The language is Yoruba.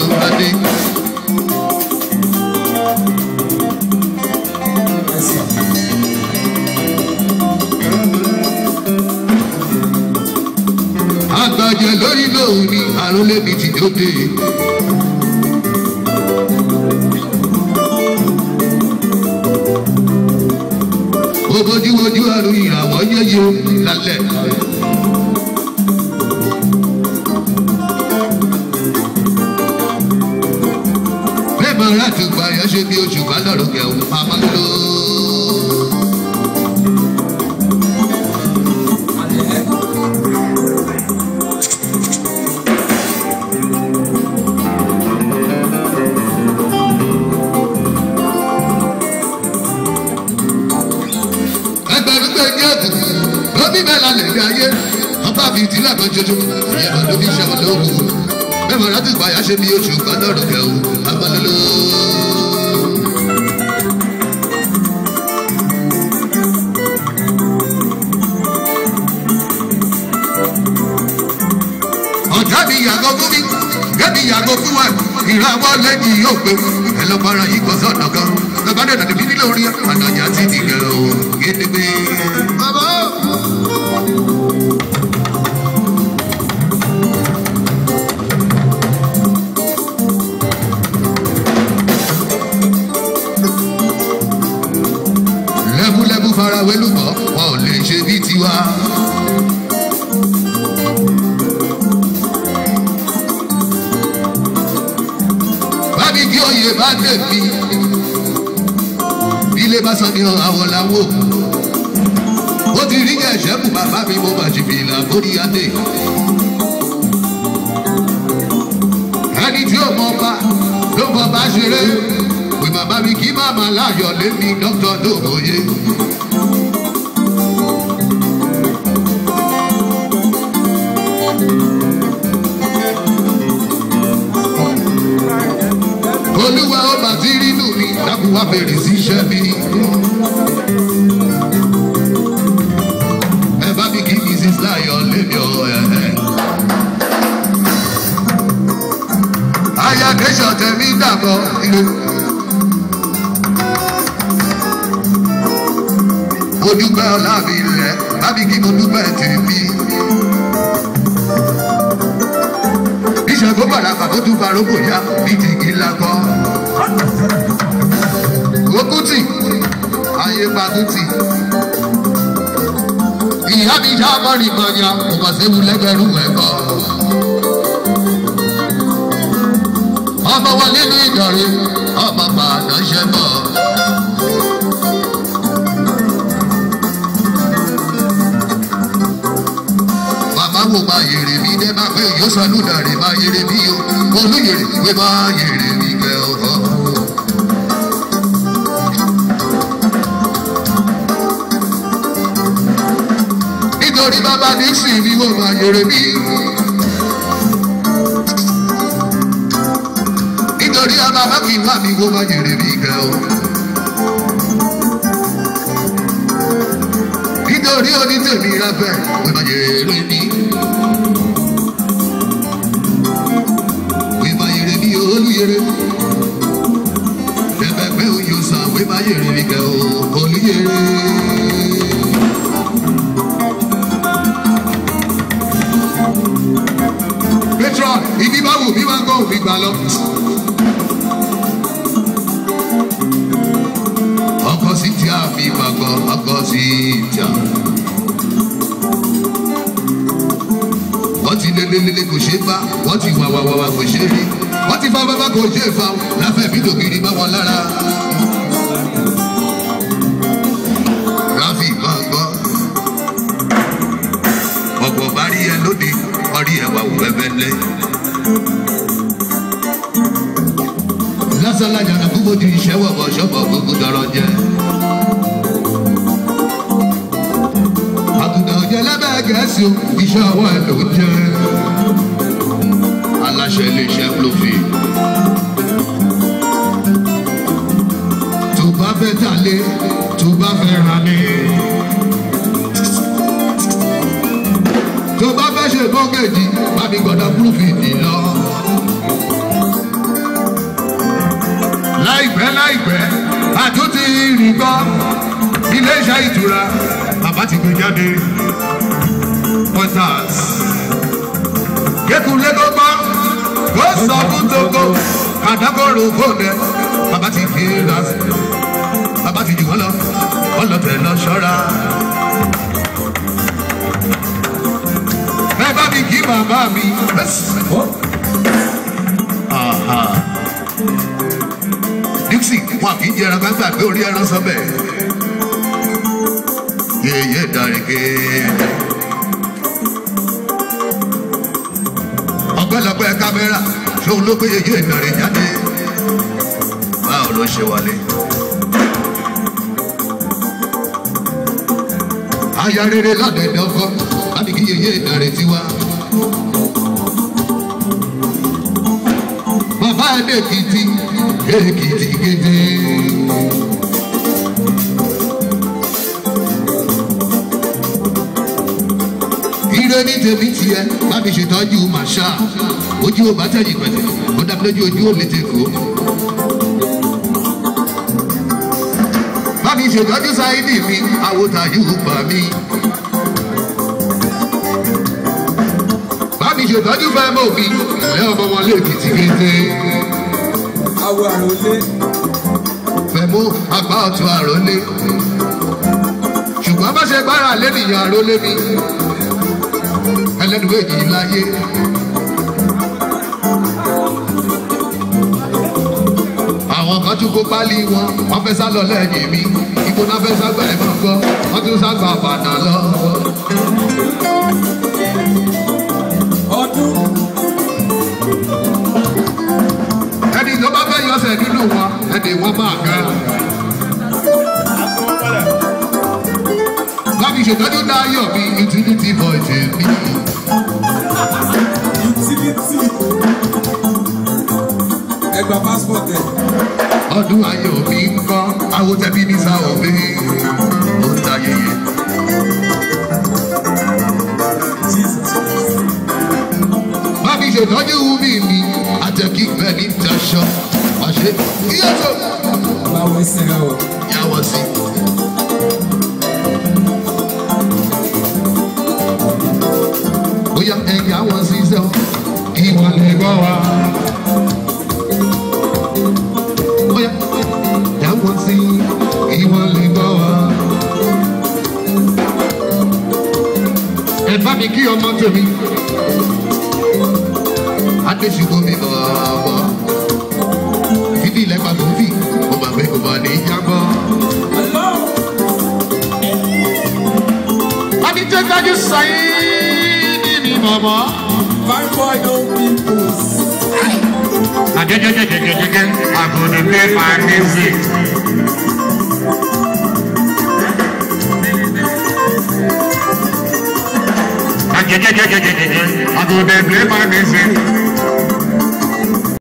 adé. Àgbàjẹ lórí lòun ni àrólé mi ti dóde. Ojú àrùn ìràwọ̀ yẹ́yẹ́ lálẹ́. Bẹ́ẹ̀mọ̀ láti gba ẹ̀yọ́ ṣe bí oṣù bá lọ́rùn kẹ̀hún pamọ́ ló. Ìdílé kan jojo ìyẹn ló fi ṣàwọn lóhùn mẹ́fà láti gbàyà ṣe bí oṣù gbàdọ̀rọ̀ kẹ̀hún agbọ́nléló. ọ̀tá mi yàgò fún mi gẹ́bí yàgò fún wa ìràwọ̀ lẹ́yìn yóò pé ẹ lọ bára yìí kan sọ̀nà kan lọ́ba dẹ̀ nàdí bí nílò orí ànàjà ti dìgẹ̀ o gédégbé. Farawé lùbọ̀ wọn ò lè ṣe bí tiwa. Bábí kí oyè bá tèmi, ilé bá sọ ní àwọn làwọ̀. Ó ti rí ẹ̀ṣẹ́ kù bàbá mi mo bàjẹ́ fìlà lórí adé. Ẹni tí ó mọ bá ló mọ bá ṣeré. Pè bàbá mi kí màmá láyọ̀ lé mi dókítà Dògòyè. Olúwa ó bá ti rí nù mí dákun wá fèrè sí iṣẹ́ mi. Ẹ bá mi kí Mrs. Láyọ̀ lémi ọ̀ ẹ̀. Aya kẹ́sọ̀ tẹ̀mí dàbọ̀ ire. Mo dúpẹ́ ọlá mi rẹ̀ bá mi kí mo dúpẹ́ tèmi. Ìṣègùn bàràkà tó tún farógbò yá ní ti kí lákọ́. Òkútì, ayé pàkútì. Ìyá mi já mọ́rin mọ́nyá, kò kàn séwu lẹ́gbẹ̀rún ẹ̀kọ́. Ọmọ wọn nínú ìdọ̀rẹ́, ọmọ bàánà ṣẹ́ bọ̀. Wo máa yèrè mi dé máa pé yóò sọnù dàrẹ́ máa yèrè mi o olùyèrè pé máa yèrè mi kẹ́ ọ̀họ́. Nítorí bàbá ní sìn mi wọ́n máa yèrè mi. Nítorí ọmọ bá kì í wá mi wọ́n máa yèrè mi kẹ́ ọ. Nítorí onítèmi ráfẹ́ wọ́n máa yèrè mi. Olùyèrè ẹ̀bẹ̀gbẹ̀ oyè sàn wé máa yèrè mi kẹ́ o olùyèrè. Patron ibi bá wù mí wá gbọ́ òbí gbà lọ. Ọkọ sí tí a fi gbàgbọ́ ọkọ sí tí a. Wọ́n ti lélelele kò ṣe bá wọ́n ti wà kò ṣe rí. Wọ́n ti fa bàbá kò ṣe fa láfẹ̀ bí dògiri bá wọn lára. Ráfì máa gbọ́. Ọ̀pọ̀ bá rí ẹ lóde, ọrí ẹ wà wù ẹbẹ̀lẹ̀. Lásán lájàdá gbogbo di iṣẹ́ wọ̀bọ̀ ṣọ́bọ̀ gbogbo tọrọ jẹ. Àgùdà òjẹ́ lẹ́bẹ̀ẹ́ Gẹ̀ẹ́sì o, iṣẹ́ ọwọ́ ẹ ló jẹ́. Aláṣẹ iléeṣẹ́ Flowfin. Tó bá fẹ́ tàlé, tó bá fẹ́ ralé. Tó bá fẹ́ ṣe bọ́gẹ̀dì, bá mi gbọ́dọ̀ Flowfin lọ. láìpẹ́ àtúntì rìn gbọ́ ilé iṣẹ́ ìtura bàbá ti gbé jáde Pointers kékulé kó gbọ́ kó sọ fún tókó kàdákòrò fóònù bàbá ti fi ra bàbá ti jù wọ́n lọ tẹ̀ lọ ṣọ́ra. ẹ bá mi kí bàbá mi. Dixie wọn kì í jẹra gbàgbà pé orí ẹran sọ bẹ́ẹ̀ yéyé dàríkè ọpẹ́lọpẹ́ kámẹ́rà ṣóun ló gbé yéyé ìdàrí jáde báwo ló ṣe wọlé. aya rere lọ́dẹ̀dẹ̀ ọkọ láti kí yéyé ìdàrí tiwa. bàbá ẹ̀dẹ̀kìtì èkìtì gèdè. ire ní tèmi tiẹ̀ láti ṣètọ́jú màṣá ojú ò bá tẹ̀yìn pẹ̀lẹ́ ó dábí lójú ojú ò lè tẹ̀kọ́. bámi ṣètọ́jú sáyidì mi àwòtàyù bà mí. bámi ṣètọ́jú fẹ́mọ̀ mi ẹ̀ ọmọ wọn lèkìtì gèdè. Àwọ̀ àròlé. Fẹ̀mú àgbà ọ̀tún àròlé. Ṣùgbọ́n bá ṣe gbára lé nìyàn àròlé mi. Ẹlẹ́nu méjì láyé. Àwọn kan tún kó pálí wọn, wọ́n fẹ́ sá lọ lẹ́yìn mi. Ibo náà fẹ́ ságbà ẹ̀ máa gbọ́, wọ́n tún ságbà àbànà lọ. Ọdún. Ẹni tó bá fẹ́ yọsẹ̀ nínú wọn ẹni wọ́n máa ga. Láti ṣètọ́jú dáyọ̀ mi utility voice mi. Utility. Ẹgbà passport ẹ̀. Ọdún ayọ̀ mi ń kọ́ awotẹ́bí ní sáwọ̀ mi. Ó ń tayẹyẹ. Láti ṣètọ́jú mi àtẹ̀kí ìfẹ́ ní taṣọ. Àṣẹ kíyàtọ̀. Báwo ṣe rẹ̀ o? Yàwọ̀ sí. Bóyá ẹ̀yà wọn sí sọ, kí wọ́n lè gbọ́ wa. Bóyá ẹ̀yà wọn sí, kí wọ́n lè gbọ́ wa. Ẹ bá mi kí ọmọ tèmi. Adéṣubú mi bọ̀. Fídí ilẹ̀ pa tó fi, mo bá fẹ́ kó bá ní jábọ̀. Adéjẹ́kájú Saidi ni bàbá. Fine boy don't be post. Adéjẹ́jẹ́jẹ́jẹ́jẹ́ àgùnì pé máa ní sí. Adéjẹ́jẹ́jẹ́jẹ́jẹ́ àgùnì pé máa ní sí.